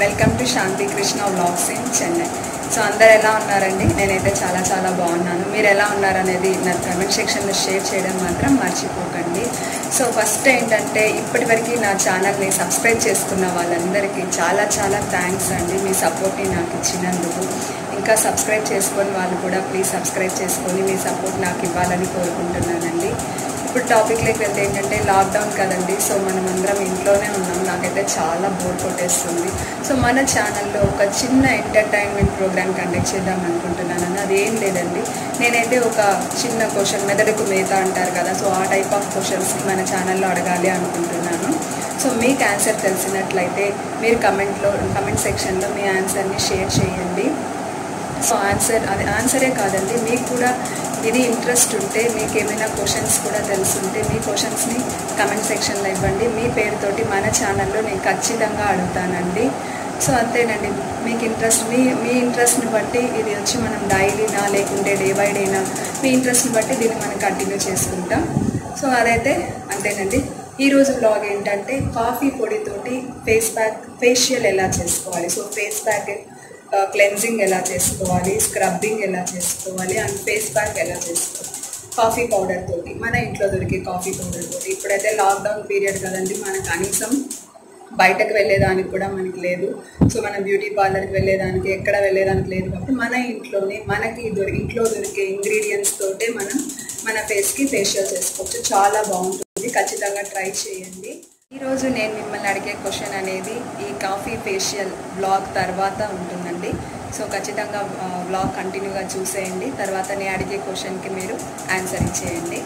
Welcome to Shanti Krishna vlogs in Chennai. So అందరు ఎలా ఉన్నారండి? నేనైతే చాలా బాగున్నాను. మీరు ఎలా ఉన్నారనేది నా కమెంట్ సెక్షన్లో షేర్ చేయడం మాత్రం మర్చిపోకండి. సో ఫస్ట్ ఏంటంటే ఇప్పటివరకు నా ఛానల్ని సబ్స్క్రైబ్ చేసుకున్న వాళ్ళందరికీ చాలా థ్యాంక్స్ అండి, మీ సపోర్ట్ని నాకు ఇచ్చినందుకు. ఇంకా సబ్స్క్రైబ్ చేసుకొని వాళ్ళు కూడా ప్లీజ్ సబ్స్క్రైబ్ చేసుకొని మీ సపోర్ట్ నాకు ఇవ్వాలని కోరుకుంటున్నానండి. ఇప్పుడు టాపిక్లోకి వెళ్తే ఏంటంటే లాక్డౌన్ కదండి. సో మనం అందరం ఇంట్లోనే ఉన్నాం. నాకైతే చాలా బోర్ కొట్టేస్తుంది. సో మన ఛానల్లో ఒక చిన్న ఎంటర్టైన్మెంట్ ప్రోగ్రామ్ కండక్ట్ చేద్దాం అనుకుంటున్నాను. అదేం లేదండి, నేనైతే ఒక చిన్న క్వశ్చన్, మెదడుకు మేత అంటారు కదా, సో ఆ టైప్ ఆఫ్ క్వశ్చన్స్ని మన ఛానల్లో అడగాలి అనుకుంటున్నాను. సో మీకు ఆన్సర్ తెలిసినట్లయితే మీరు కమెంట్ సెక్షన్లో మీ ఆన్సర్ని షేర్ చేయండి. సో ఆన్సరే కాదండి, మీకు కూడా ఇది ఇంట్రెస్ట్ ఉంటే, మీకు ఏమైనా క్వశ్చన్స్ కూడా తెలుసుంటే మీ క్వశ్చన్స్ని కమెంట్ సెక్షన్లో ఇవ్వండి. మీ పేరుతోటి మన ఛానల్లో నేను ఖచ్చితంగా అడుగుతానండి. సో అంతేనండి, మీకు ఇంట్రెస్ట్ మీ ఇంట్రెస్ట్ని బట్టి ఇది వచ్చి మనం డైలీనా లేకుంటే డే బై డేనా, మీ ఇంట్రెస్ట్ని బట్టి దీన్ని మనం కంటిన్యూ చేసుకుంటాం. సో అదైతే అంతేనండి. ఈరోజు వ్లాగ్ ఏంటంటే కాఫీ పొడితోటి ఫేషియల్ ఎలా చేసుకోవాలి, సో ఫేస్ ప్యాక్ క్లెన్జింగ్ ఎలా చేసుకోవాలి, స్క్రబ్బింగ్ ఎలా చేసుకోవాలి అండ్ ఫేస్ ప్యాక్ ఎలా చేసుకోవాలి కాఫీ పౌడర్ తోటి, మన ఇంట్లో దొరికే కాఫీ పౌడర్ తోటి. ఇప్పుడైతే లాక్డౌన్ పీరియడ్ కదండి, మనకు కనీసం బయటకు వెళ్ళేదానికి కూడా మనకి లేదు. సో మనం బ్యూటీ పార్లర్కి వెళ్ళేదానికి, ఎక్కడ వెళ్ళేదానికి లేదు. కాబట్టి మన ఇంట్లోనే ఇంట్లో దొరికే ఇంగ్రీడియంట్స్ తోటే మనం మన ఫేస్కి ఫేషియల్ చేసుకోవచ్చు. చాలా బాగుంటుంది, ఖచ్చితంగా ట్రై చేయండి. ఈరోజు నేను మిమ్మల్ని అడిగే క్వశ్చన్ అనేది ఈ కాఫీ ఫేషియల్ బ్లాగ్ తర్వాత ఉంటుందండి. సో ఖచ్చితంగా బ్లాగ్ కంటిన్యూగా చూసేయండి. తర్వాత నేను అడిగే క్వశ్చన్కి మీరు ఆన్సర్ ఇచ్చేయండి.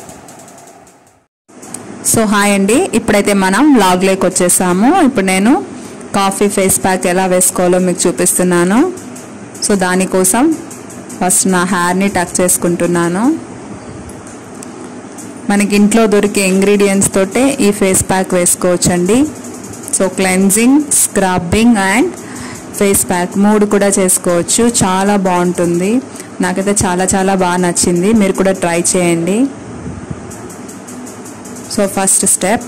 సో హాయ్ అండి, ఇప్పుడైతే మనం వ్లాగ్లోకి వచ్చేసాము. ఇప్పుడు నేను కాఫీ ఫేస్ ప్యాక్ ఎలా వేసుకోవాలో మీకు చూపిస్తున్నాను. సో దానికోసం ఫస్ట్ నా హెయిర్ని టక్ చేసుకుంటున్నాను. మనకి ఇంట్లో దొరికే ఇంగ్రీడియంట్స్ తోటే ఈ ఫేస్ ప్యాక్ వేసుకోవచ్చండి. So cleansing, scrubbing and face pack 3 కూడా చేసుకోవచ్చు. చాలా బాగుంటుంది, నాకైతే చాలా బాగా నచ్చింది. మీరు కూడా ట్రై చేయండి. So first step,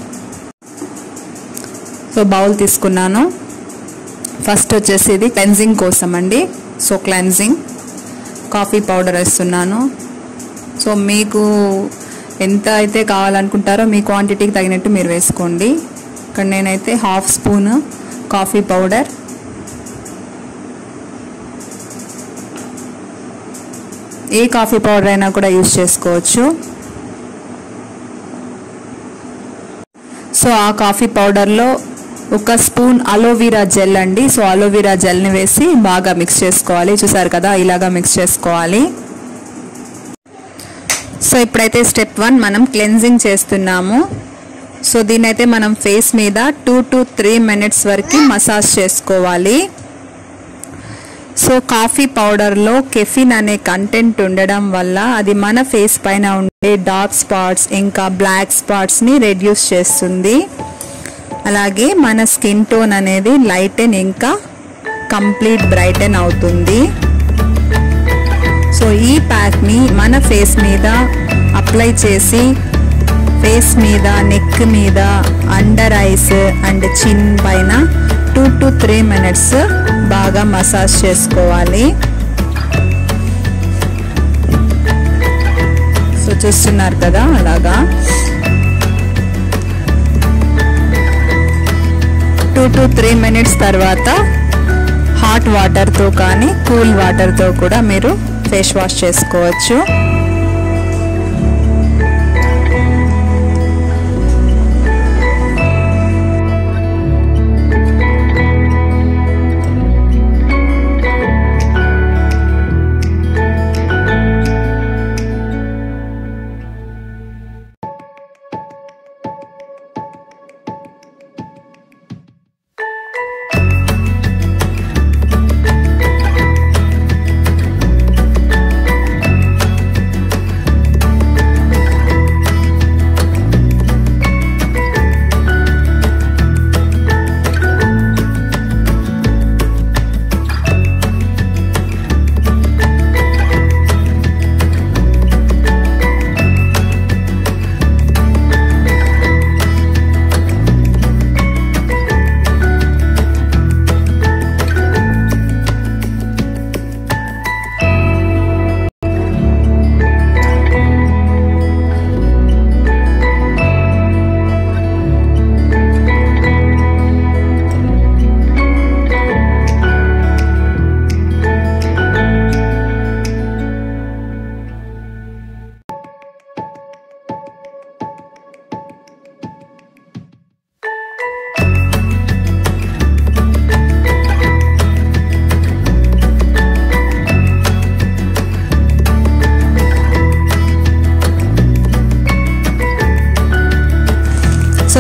so bowl తీసుకున్నాను. ఫస్ట్ వచ్చేసి ఇది క్లెన్జింగ్ కోసం అండి. సో క్లెన్జింగ్ కాఫీ పౌడర్ వేస్తున్నాను. సో మీకు ఎంత అయితే కావాలనుకుంటారో మీ క్వాంటిటీకి తగినట్టు మీరు వేసుకోండి. ఇక్కడ నేనైతే 1/2 స్పూన్ కాఫీ పౌడర్, ఏ కాఫీ పౌడర్ అయినా కూడా యూజ్ చేసుకోవచ్చు. సో ఆ కాఫీ పౌడర్లో 1 స్పూన్ అలోవెరా జెల్ అండి. సో అలోవెరా జెల్ని వేసి బాగా మిక్స్ చేసుకోవాలి. చూసారు కదా, ఇలాగా మిక్స్ చేసుకోవాలి. సో ఇప్పుడైతే స్టెప్ 1 మనం క్లెన్జింగ్ చేస్తున్నాము. సో దీనైతే మనం ఫేస్ మీద 2 to 3 మినిట్స్ వరకు మసాజ్ చేసుకోవాలి. సో కాఫీ పౌడర్లో కెఫిన్ అనే కంటెంట్ ఉండడం వల్ల అది మన ఫేస్ పైన ఉండే డార్క్ స్పాట్స్ ఇంకా బ్లాక్ స్పాట్స్ని రెడ్యూస్ చేస్తుంది. అలాగే మన స్కిన్ టోన్ అనేది లైటెన్ ఇంకా కంప్లీట్ బ్రైటెన్ అవుతుంది. సో ఈ ప్యాక్ని మన ఫేస్ మీద అప్లై చేసి ఫేస్ మీద, నెక్ మీద, అండర్ ఐస్ అండ్ చిన్ పైన 2 to 3 మినిట్స్ బాగా మసాజ్ చేసుకోవాలి. సో చూస్తున్నారు కదా, అలాగా 2 to 3 మినిట్స్ తర్వాత హాట్ వాటర్తో కానీ కూల్ వాటర్తో కూడా మీరు ఫేస్ వాష్ చేసుకోవచ్చు.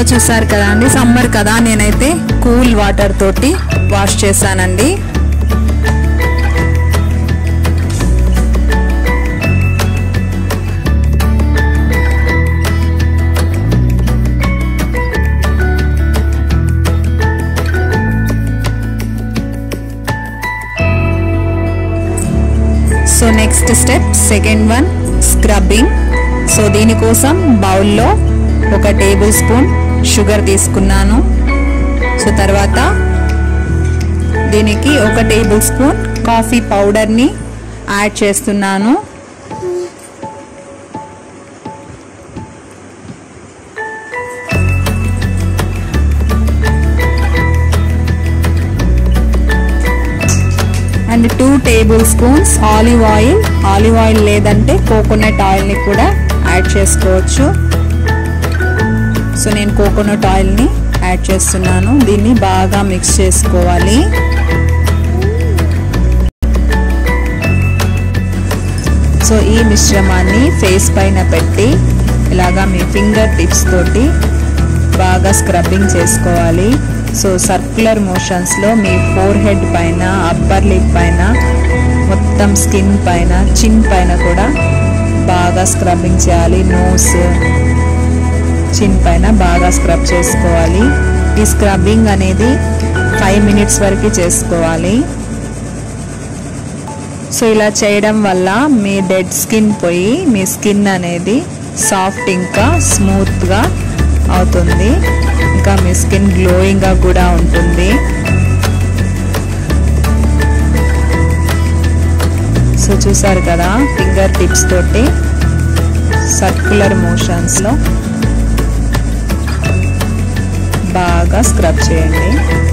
చూసారు కదా అండి, సమ్మర్ కదా, నేనైతే కూల్ వాటర్ తోటి వాష్ చేశానండి. So next step second one, scrubbing. So దీనికోసం బౌల్లో 1 టేబుల్ స్పూన్ షుగర్ తీసుకున్నాను. సో తర్వాత దీనికి 1 టేబుల్ స్పూన్ కాఫీ పౌడర్ని యాడ్ చేస్తున్నాను. And 2 tablespoons olive oil లేదంటే కోకోనట్ ఆయిల్ని కూడా యాడ్ చేసుకోవచ్చు. సో నేను కోకోనట్ ఆయిల్ని యాడ్ చేస్తున్నాను. దీన్ని బాగా మిక్స్ చేసుకోవాలి. సో ఈ మిశ్రమాన్ని ఫేస్ పైన పెట్టి ఇలాగా మీ ఫింగర్ టిప్స్ తోటి బాగా స్క్రబ్బింగ్ చేసుకోవాలి. సో సర్క్యులర్ మోషన్స్లో మీ ఫోర్ హెడ్ పైన, అప్పర్ లిప్ పైన, మొత్తం స్కిన్ పైన, చిన్ పైన కూడా బాగా స్క్రబ్బింగ్ చేయాలి. నోస్, చిన్ పైన బాగా స్క్రబ్ చేసుకోవాలి. ఈ స్క్రబ్బింగ్ అనేది 5 మినిట్స్ వరకు చేసుకోవాలి. సో ఇలా చేయడం వల్ల మీ డెడ్ స్కిన్ పోయి మీ స్కిన్ అనేది సాఫ్ట్ ఇంకా స్మూత్గా అవుతుంది. ఇంకా మీ స్కిన్ గ్లోయింగ్గా కూడా ఉంటుంది. సో చూసారు కదా, ఫింగర్ టిప్స్ తోటి సర్క్యులర్ మోషన్స్లో బాగా స్క్రబ్ చేయండి.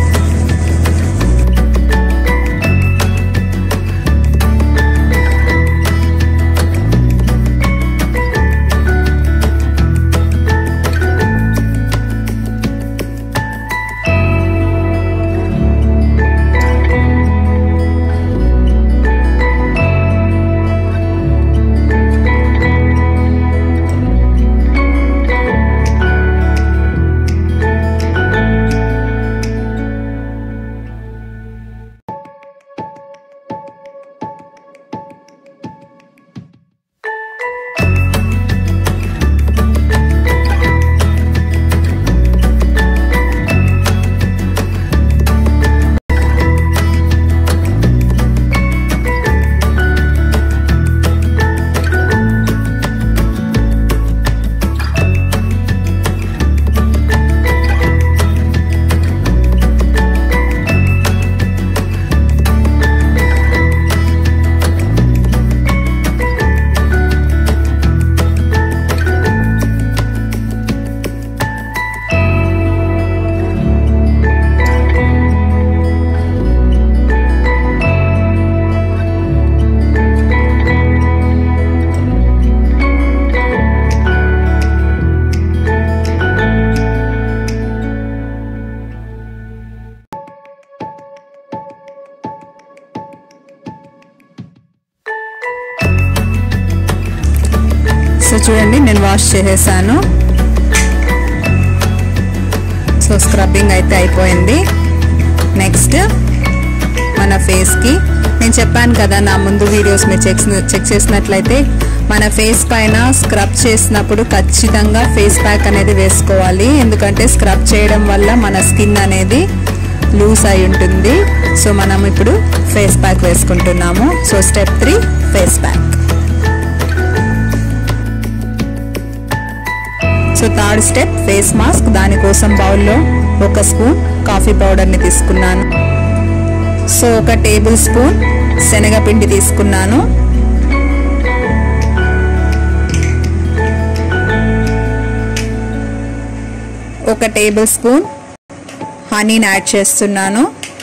సో చూడండి, నేను వాష్ చేసేసాను. సో స్క్రబ్బింగ్ అయితే అయిపోయింది. నెక్స్ట్ మన ఫేస్కి నేను చెప్పాను కదా, నా ముందు వీడియోస్ మీరు చెక్ చేసినట్లయితే మన ఫేస్ పైన స్క్రబ్ చేసినప్పుడు ఖచ్చితంగా ఫేస్ ప్యాక్ అనేది వేసుకోవాలి. ఎందుకంటే స్క్రబ్ చేయడం వల్ల మన స్కిన్ అనేది లూజ్ అయి ఉంటుంది. సో మనం ఇప్పుడు ఫేస్ ప్యాక్ వేసుకుంటున్నాము. So step 3, face pack. So third step, face mask. దానికోసం బౌల్లో 1 స్పూన్ కాఫీ పౌడర్ని తీసుకున్నాను. సో 1 టేబుల్ స్పూన్ శనగపిండి తీసుకున్నాను. ఒక టేబుల్ స్పూన్ హనీని యాడ్ చేస్తున్నాను.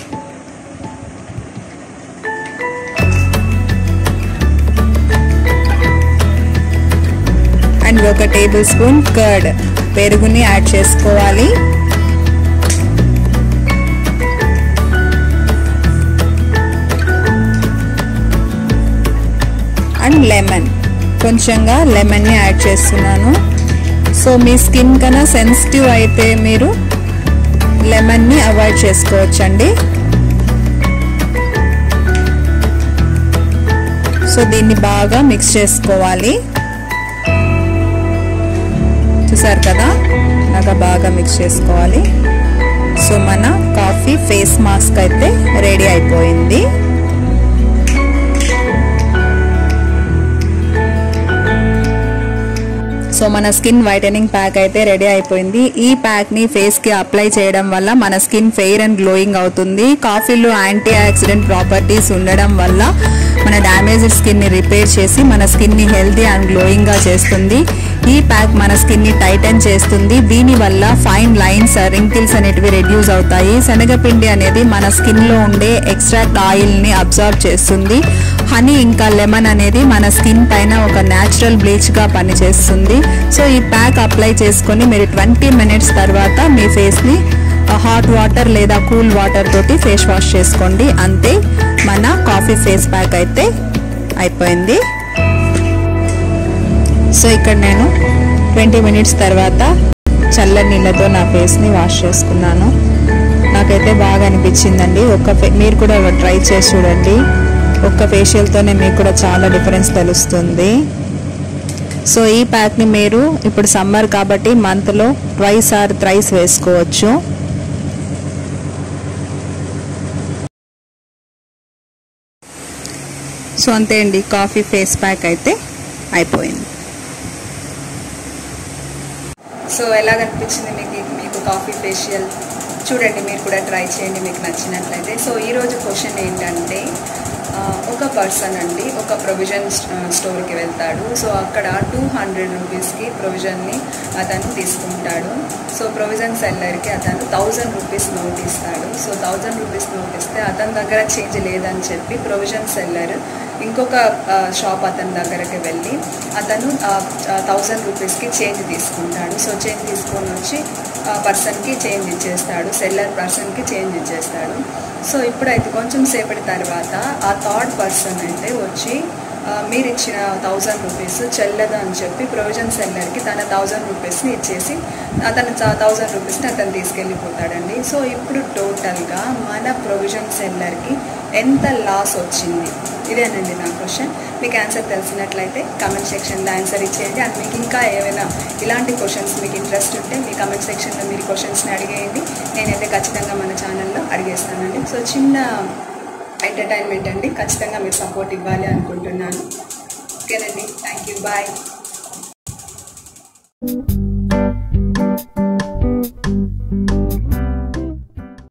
అండ్ 1 టేబుల్ స్పూన్ కర్డ్, పెరుగుని యాడ్ చేసుకోవాలి. అండ్ లెమన్, కొంచెంగా లెమన్ని యాడ్ చేస్తున్నాను. సో మీ స్కిన్ కన్నా సెన్సిటివ్ అయితే మీరు లెమన్ని అవాయిడ్ చేసుకోవచ్చండి. సో దీన్ని బాగా మిక్స్ చేసుకోవాలి. చూసారు కదా, బాగా బాగా మిక్స్ చేసుకోవాలి. సో మన కాఫీ ఫేస్ మాస్క్ అయితే రెడీ అయిపోయింది. సో మన స్కిన్ వైటనింగ్ ప్యాక్ అయితే రెడీ అయిపోయింది. ఈ ప్యాక్ ని ఫేస్ కి అప్లై చేయడం వల్ల మన స్కిన్ ఫెయిర్ అండ్ గ్లోయింగ్ అవుతుంది. కాఫీలో యాంటీ ఆక్సిడెంట్ ప్రాపర్టీస్ ఉండడం వల్ల మన డ్యామేజ్డ్ స్కిన్ ని రిపేర్ చేసి మన స్కిన్ ని హెల్తీ అండ్ గ్లోయింగ్ గా చేస్తుంది. ఈ ప్యాక్ మన స్కిన్ ని టైటన్ చేస్తుంది. దీని వల్ల ఫైన్ లైన్స్, రింకిల్స్ అనేటివి రెడ్యూస్ అవుతాయి. శనగపిండి అనేది మన స్కిన్ లో ఉండే ఎక్స్ట్రాక్ట్ ఆయిల్ ని అబ్జార్బ్ చేస్తుంది. హనీ ఇంకా లెమన్ అనేది మన స్కిన్ పైన ఒక న్యాచురల్ బ్లీచ్ గా పనిచేస్తుంది. సో ఈ ప్యాక్ అప్లై చేసుకొని మీరు 20 minutes తర్వాత మీ ఫేస్ ని హాట్ వాటర్ లేదా కూల్ వాటర్ తోటి ఫేస్ వాష్ చేసుకోండి. అంతే, మన కాఫీ ఫేస్ ప్యాక్ అయితే అయిపోయింది. సో ఇక్కడ నేను 20 minutes తర్వాత చల్లని నీళ్ళతో నా ఫేస్ని వాష్ చేసుకున్నాను. నాకైతే బాగా అనిపించిందండి. మీరు కూడా ట్రై చేసి చూడండి. ఒక్క ఫేషియల్తోనే మీకు కూడా చాలా డిఫరెన్స్ తెలుస్తుంది. సో ఈ ప్యాక్ని మీరు ఇప్పుడు సమ్మర్ కాబట్టి మంత్లో 2 or 3 వేసుకోవచ్చు. సో అంతే అండి, కాఫీ ఫేస్ ప్యాక్ అయితే అయిపోయింది. సో ఎలా అనిపించింది మీకు కాఫీ ఫేషియల్? చూడండి, మీరు కూడా ట్రై చేయండి మీకు నచ్చినట్లయితే. సో ఈరోజు క్వశ్చన్ ఏంటంటే, ఒక పర్సన్ అండి ఒక ప్రొవిజన్ స్టోర్కి వెళ్తాడు. సో అక్కడ 200 రూపీస్కి ప్రొవిజన్ని అతను తీసుకుంటాడు. సో ప్రొవిజన్ సెల్లర్కి అతను 1000 రూపీస్ నోట్ ఇస్తాడు. సో 1000 రూపీస్ నోట్ ఇస్తే అతని దగ్గర చేంజ్ లేదని చెప్పి ప్రొవిజన్ సెల్లర్ ఇంకొక షాప్ అతని దగ్గరికి వెళ్ళి అతను 1000 రూపీస్కి చేంజ్ తీసుకుంటాడు. సో చేంజ్ తీసుకొని వచ్చి పర్సన్కి చేంజ్ ఇచ్చేస్తాడు, సెల్లర్ పర్సన్కి చేంజ్ ఇచ్చేస్తాడు. సో ఇప్పుడైతే కొంచెం సేపటి తర్వాత ఆ థర్డ్ పర్సన్ అయితే వచ్చి మీరు ఇచ్చిన 1000 రూపీస్ చెల్లదు అని చెప్పి ప్రొవిజన్ సెల్లర్కి తన 1000 రూపీస్ని ఇచ్చేసి అతను 1000 రూపీస్ని అతను తీసుకెళ్ళిపోతాడండి. సో ఇప్పుడు టోటల్గా మన ప్రొవిజన్ సెల్లర్కి ఎంత లాస్ వచ్చింది? ఇదేనండి నా క్వశ్చన్. మీకు ఆన్సర్ తెలిసినట్లయితే కమెంట్ సెక్షన్లో ఆన్సర్ ఇచ్చేయండి. అండ్ మీకు ఇంకా ఏమైనా ఇలాంటి క్వశ్చన్స్ మీకు ఇంట్రెస్ట్ ఉంటే మీ కమెంట్ సెక్షన్లో మీరు క్వశ్చన్స్ని అడిగేయండి. నేనైతే ఖచ్చితంగా మన ఛానల్లో అడిగేస్తానండి. సో చిన్న ఎంటర్టైన్మెంట్ అండి, ఖచ్చితంగా మీరు సపోర్ట్ ఇవ్వాలి అనుకుంటున్నాను. ఓకేనండి, థ్యాంక్ యూ, బాయ్.